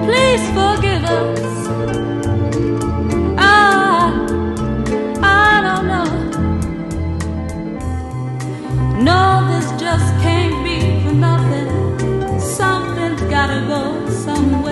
please forgive us. I don't know. No, this just can't be for nothing. Something's gotta go somewhere.